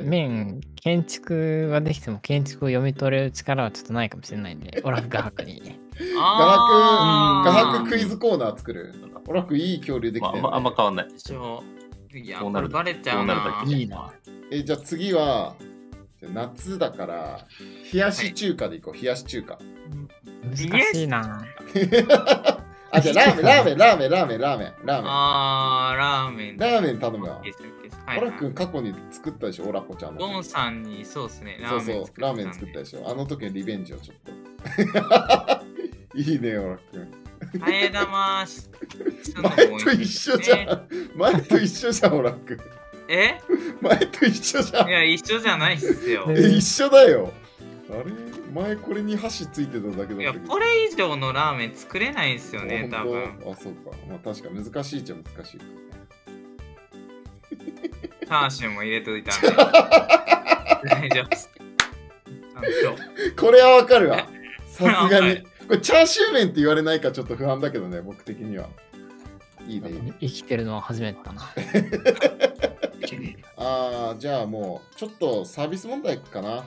面、建築はできても建築を読み取れる力はちょっとないかもしれないんで、オラフ画伯に。 画伯クイズコーナー作る。オラフいい恐竜できてる、ね。 あんま変わんない。 いや、これバレちゃうな。 いいな。 じゃあ次は、夏だから、冷やし中華でいこう、冷やし中華。 難しいな。 あ、じゃあラーメン。 ラーメン。 ラーメン頼むわ。オラくん過去に作ったでしょ、オラコちゃんの。 ゴンさんにそうですね。 そうそう、ラーメン作ったでしょ。あの時のリベンジをちょっと。いいね、オラくん。 替え玉前と一緒じゃん。前と一緒じゃん、オラくん。前と一緒じゃん。 いや、一緒じゃないっすよ。 一緒だよ。あれ前これに箸ついてただけだったけど。 いや、これ以上のラーメン作れないんですよね、多分。 あ、そうか。まあ確か難しいっちゃ難しい。 チャーシューも入れといたんで。大丈夫です。 これはわかるわ。さすがに。これチャーシュー麺って言われないかちょっと不安だけどね、僕的には。いいね。 生きてるのは初めてだな。 じゃあもう、ちょっとサービス問題かな。 はい。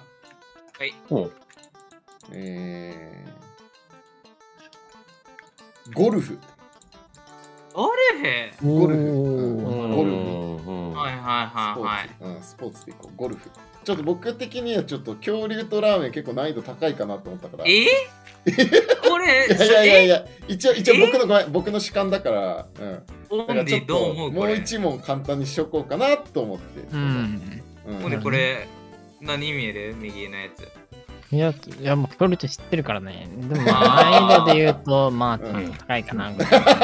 ゴルフ。 ゴルフ。はい。 スポーツでいこう。ゴルフ。ちょっと僕的にはちょっと恐竜とラーメン結構難易度高いかなと思ったから。 これいや一応僕の主観だから、だからちょっともう一問簡単にしとこうかなと思って。 これ何見える右のやつ。 いやもう恐竜って知ってるからね。でも難易度で言うとまあ高いかな。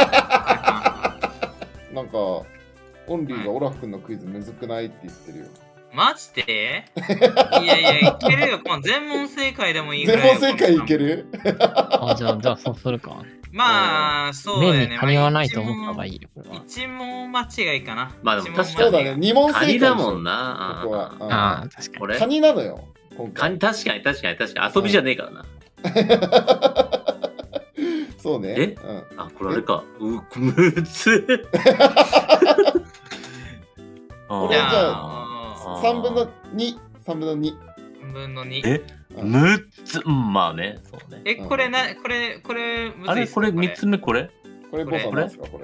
なんかオンリーがオラフ君のクイズむずくないって言ってるよ。 マジで？いやいけるよ。全問正解でもいいぐらい。 全問正解いける？ じゃあそうするか。 まあそうだよね。 面にかにわないと思った方がいいよ。 一問間違いかな。 まあでも確かにそうだね。2問正解だもんな。 ここは。 確かに。 カニなのよ。 カニ確かに遊びじゃねえからな。 そうね。 これあれか。むずっ。 じゃあ3分の2。 3分の2。 むつまあね。そうね。 これむずいっすか？ これ3つ目これボさんなんですかこれ。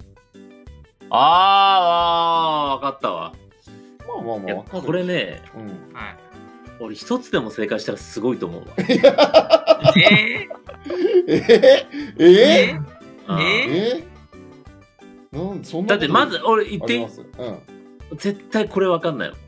わかったわ。 まあわかる。 これね。俺一つでも正解したらすごいと思うわ。だってまず俺言って絶対これわかんないよ。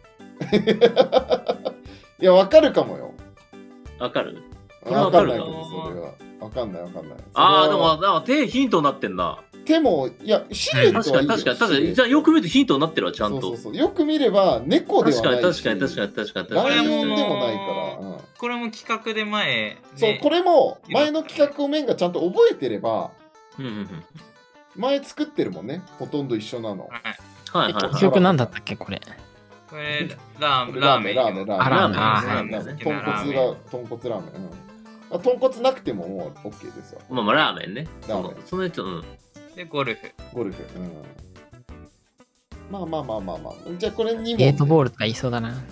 いやわかるかもよ。 わかる？ わかんないけどそれはわかんない。 でも手ヒントになってんな。 手もいやシルエットはいいよ。 確かにじゃあよく見るとヒントになってるわちゃんと。 よく見れば猫ではないし。 確かに。 ライオンでもないから。 これも企画で前。 そうこれも前の企画を面がちゃんと覚えてれば。前作ってるもんね。ほとんど一緒なの。 記憶なんだったっけこれ。 これラーメン。 豚骨ラーメン。豚骨ラーメン。豚骨なくてももう OK ですよ。 まあラーメンね。そのやつでゴルフ。 まあ。じゃあこれ2問。 ゲートボールとか言いそうだな。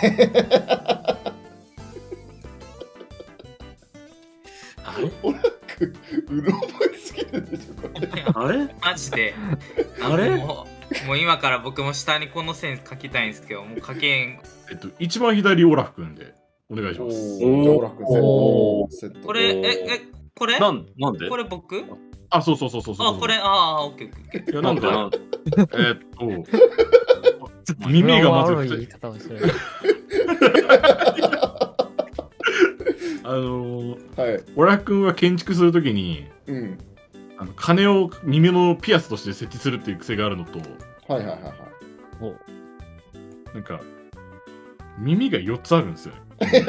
オラクうろ覚えすぎるでしょこれ。 あれ？ マジで。もう今から僕も下にこの線書きたいんですけど、もう書けん。 一番左オラフ君でお願いします。 じゃあオラフ君セット。 これこれ？ なんで？ これ僕？ そう。 これオッケー。 いやなんで？耳がまずくて。オラ君は建築するときに、鐘を耳のピアスとして設置するっていう癖があるのと、なんか耳が4つあるんですよ。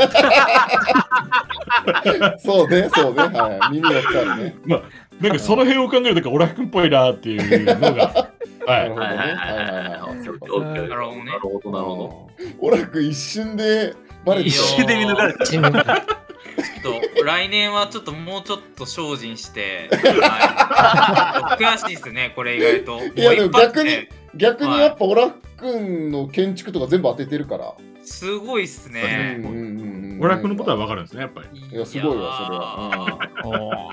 そうね、耳4つあるね。 まあなんかその辺を考えるとオラ君っぽいなっていうのが。 なるほどね。 なるほど。 オラ君一瞬でバレて一瞬で見抜かれた。 来年はちょっともうちょっと精進して悔しいですねこれ意外と。 いやでも逆にやっぱオラ君の建築とか全部当ててるから。 すごいっすね。 オラ君のことは分かるんですね、やっぱり。 いや、すごいわ、それは。